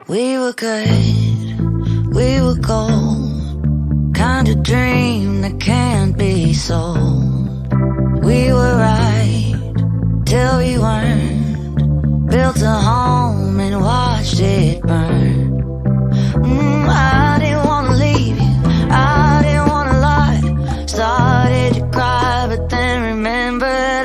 We were good, we were gold, kind of dream that can't be sold. We were right till we weren't, built a home and watched it burn. I didn't wanna leave you, I didn't wanna lie. Started to cry, but then remembered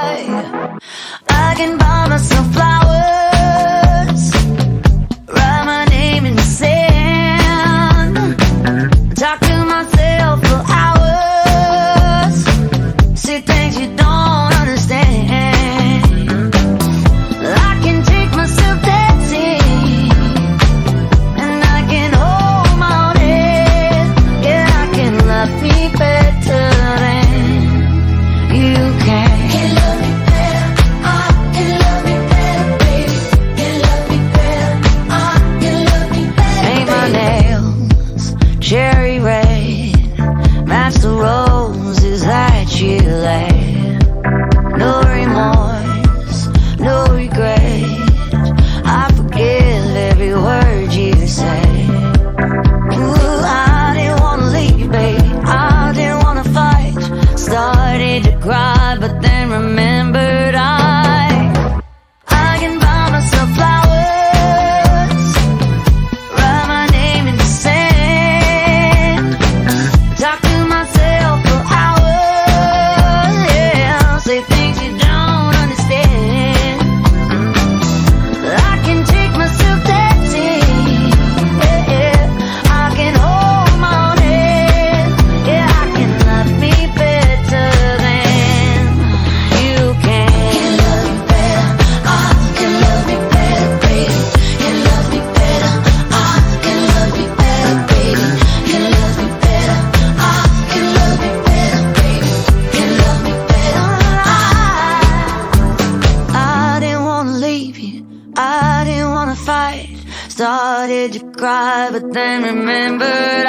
I can buy myself flowers, write my name in the sand, talk to myself for hours, say things you don't understand. I can take myself dancing, and I can hold my own head. Yeah, I can love me better than you can. Can love me better, I can love me better, baby. Can love me better, I can love me better. Paint my nails cherry red, match the roses that you laid. No remorse, no regret, I forgive every word you say. Ooh, I didn't wanna leave, baby, I didn't wanna fight. Started to cry, but then remembered I can buy myself flowers, write my name in the sand, talk to myself for hours, yeah, say things you don't understand. I can take myself dancing, yeah, I can hold my own head, yeah, I can love me better than you can. Can love me better, I can love me better, baby. Can love me better, I can love me better, baby. Can love me better, I can love me better, baby. Can love me better, I didn't wanna leave you, I didn't wanna fight. Started to cry, but then remembered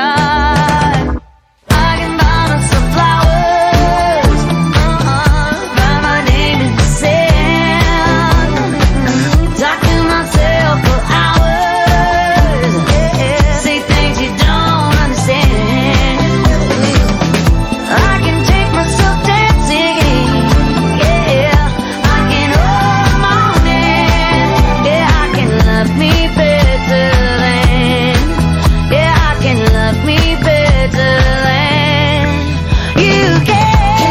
I can buy myself flowers, write my name in the sand, talk to myself for hours, yeah, say things you don't understand. I can take myself dancing, yeah, I can hold my own hand, yeah, I can love me better than, yeah, I can love me better than you can.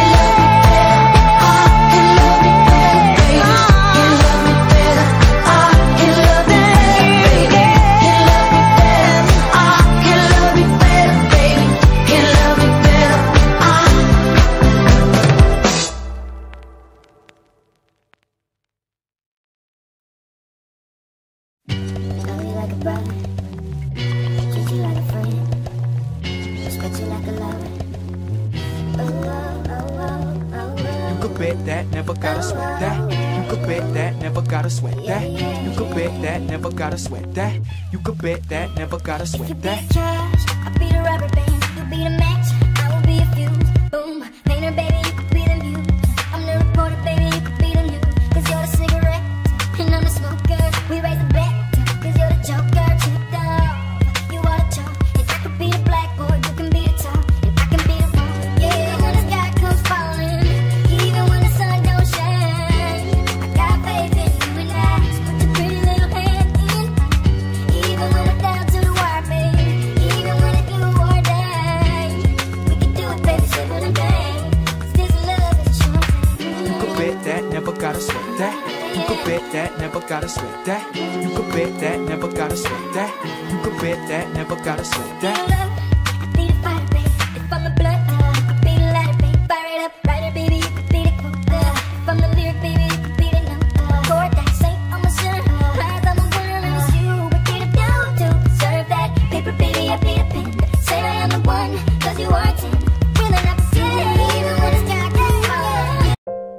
Love you like a brother, treat you like a friend, respect you like a lover. Oh, oh, oh, oh, oh. You could bet that, never gotta sweat that. You could bet that, never gotta sweat that. You could bet that, never gotta sweat that. You could bet that, never gotta You sweat be that. the cash, I'll be the rubber band. You be the match, I will be a fuse. Boom, painter, baby, you could be the muse. I'm the reporter, baby, you could be the news. Cause you're the cigarette, and I'm the smoker. We raise the bet, cause you're the joker. Tripped off, you are the chalk. And I could be the blackboard, you can be the top. And I can be the one, yeah, when the sky comes falling, even when the sun don't shine. I got faith in you and I, just put your pretty little hand in. Even when we're down to the wire, baby, even when it's you or die, we can do it, baby, simple and bang. Cause this love is a short thing. You could bet that, never gotta sweat that. You could bet that, never gotta sweat that. You could bet that, never gotta sweat that. You could bet that, never gotta sweat that. I be the fire, baby, if I'm the blood, I could be the lighter, baby, fire it up, writer, baby, you could be the quote, if I'm the lyric, baby, you could be the note, chord that say I'm a son, rise, I'm a winner, and it's you, we're here to do, to serve that paper, baby, I be the pen, say I am the one, cause you are 10, feeling up the even when the sky comes falling.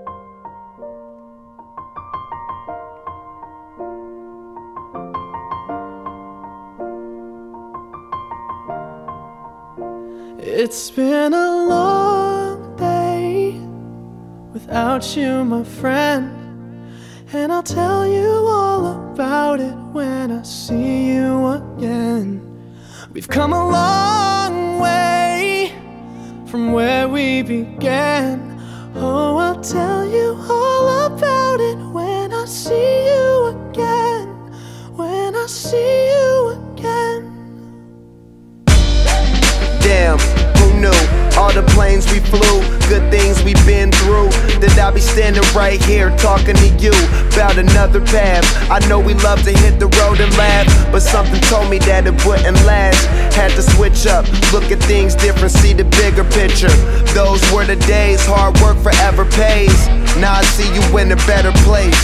It's been a long day without you, my friend, and I'll tell you all about it when I see you again. We've come a long way from where we began. Oh, I'll tell you all about it when I see you again. When I see you again. Damn, who knew? All the planes we flew, good things we've been through, that I'll be standing right here talking to you about another path. I know we love to hit the road and laugh, but something told me that it wouldn't last. Had to switch up, look at things different, see the bigger picture. Those were the days, hard work forever pays. Now I see you in a better place.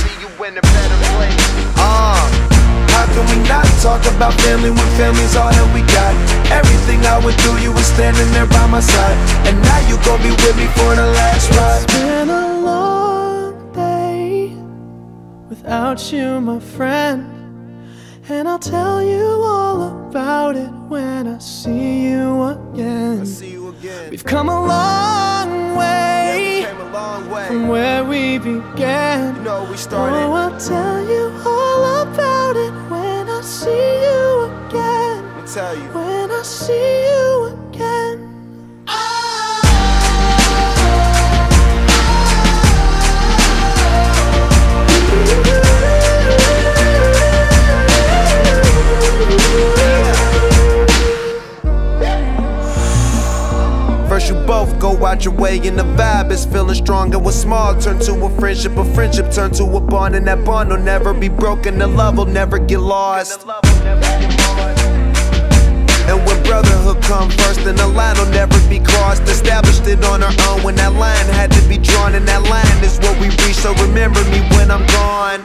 How can we not talk about family when family's all that we got? Everything I went through, you were standing there by my side, and now you gon' be with me for the last ride. It's been a long day without you, my friend, and I'll tell you all about it when I see you again. We've come a long way, from where we began. You know, we started. Oh, I'll tell you all about it when I see you again. Let me tell you. When I see you again. First you both go out your way and the vibe is feeling strong, and what's small turn to a friendship turn to a bond, and that bond will never be broken, the love will never get lost. And when brotherhood come first, then the line will never be crossed. Established it on our own when that line had to be drawn, and that line is what we reach, so remember me when I'm gone.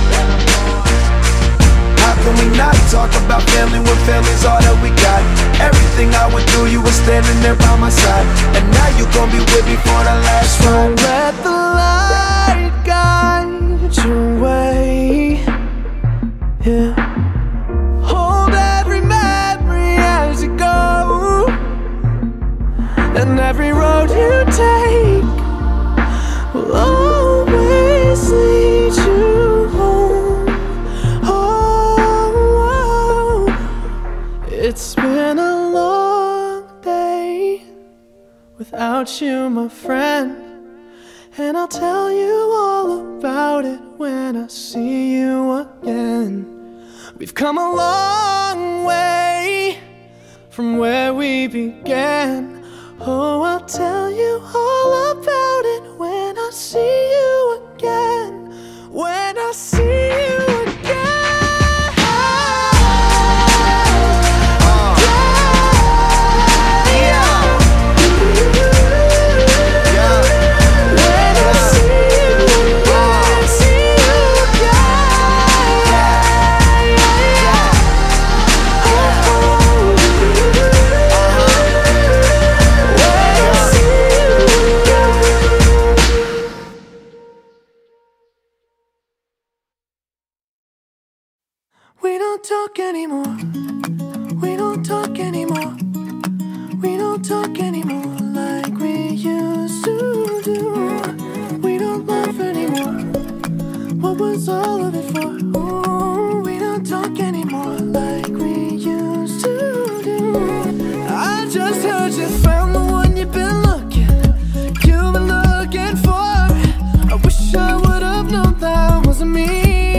How can we not talk about family when family's all that we got? Everything I went through, you were standing there by my side, and now you gon' be with me for the last ride. Don't let the light guide your way. Yeah. Hold every memory as you go, and every road you take will always lead you home. It's been a long day without you, my friend, and I'll tell you all about it when I see you again. We've come a long way from where we began. Oh, I'll tell you all about it when I see you again. When I see you again. We don't talk anymore. We don't talk anymore. We don't talk anymore like we used to do. We don't laugh anymore. What was all of it for? Ooh, we don't talk anymore like we used to do. I just heard you found the one you've been looking for. I wish I would have known that wasn't me.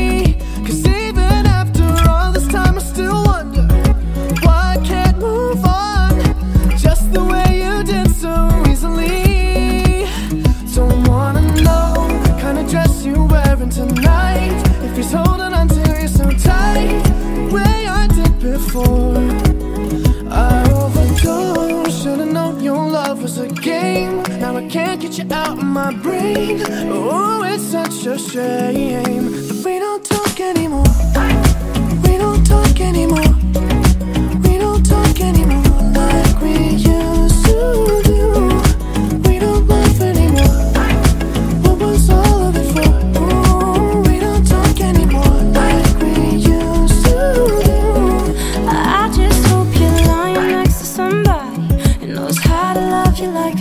Tonight, if he's holding on to you so tight, the way I did before, I overdosed. Should've known your love was a game. Now I can't get you out of my brain. Oh, it's such a shame that we don't talk anymore. We don't talk anymore. We don't talk anymore like we used to do. We don't laugh anymore. What was all of it for?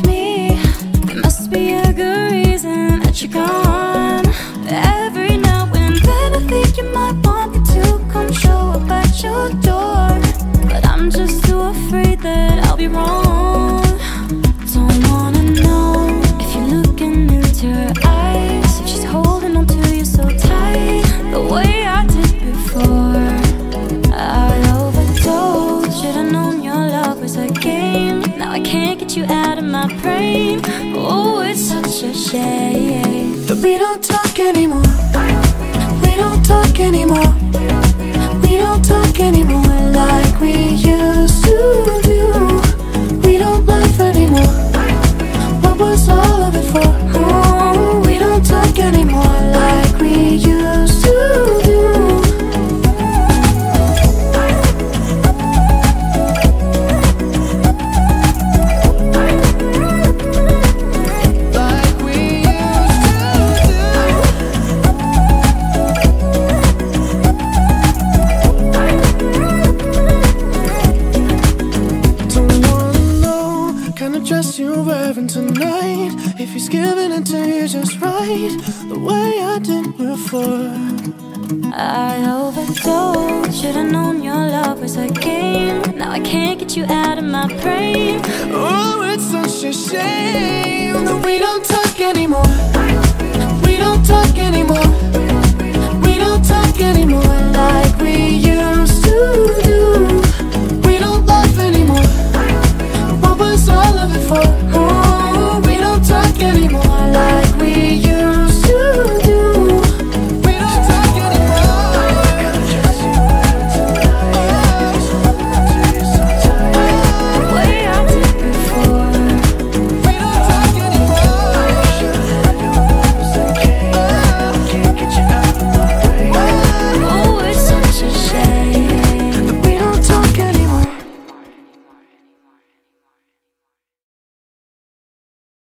Like me, there must be a good reason that you're gone. Every now your door, but I'm just too afraid that I'll be wrong. Don't wanna know if you're looking into her eyes, if she's holding on to you so tight, the way I did before. I overdosed, should've known your love was a game. Now I can't get you out of my brain. Oh, it's such a shame that we don't talk anymore. We don't talk anymore. We don't talk anymore like we used to do. We don't laugh anymore. What was all of it for? Oh, we don't talk anymore like we used to do. You're wearing tonight, if he's giving it to you just right, the way I did before. I overdosed, should've known your love was a game. Now I can't get you out of my brain. Oh, it's such a shame that we don't talk anymore.